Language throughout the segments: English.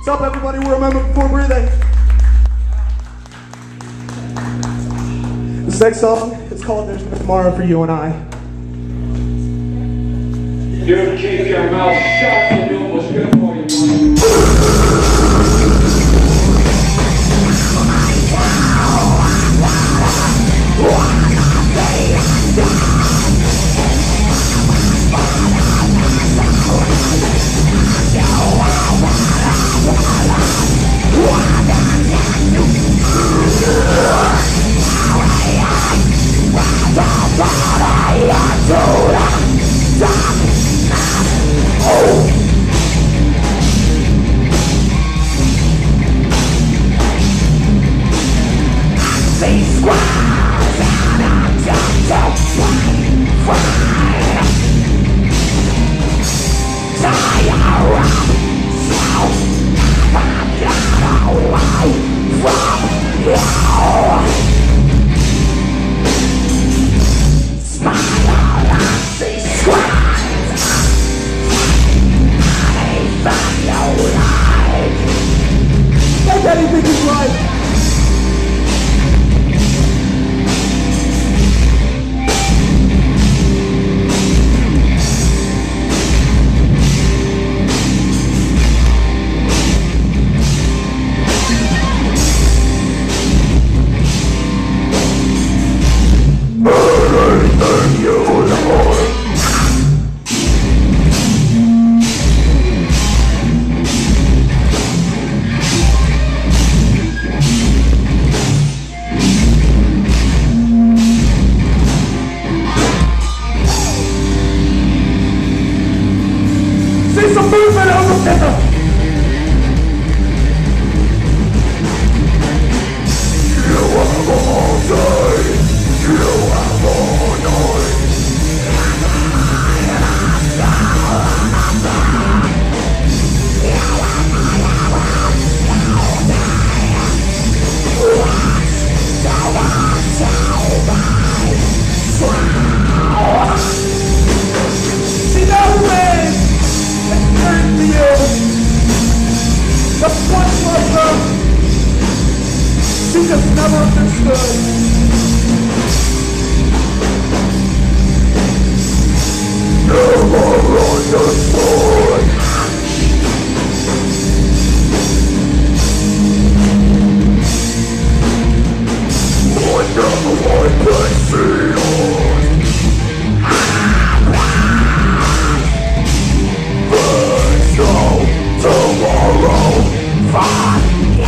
What's up, everybody? We're a moment before breathing. This next song is called There's No Tomorrow for You and I. You keep your mouth shut and do what's good for you, man. Anything is right. See some movement over there. She just never understood. Never understood. Wonder what they see on. There's no tomorrow. Fuck you.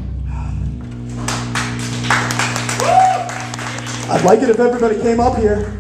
I'd like it if everybody came up here.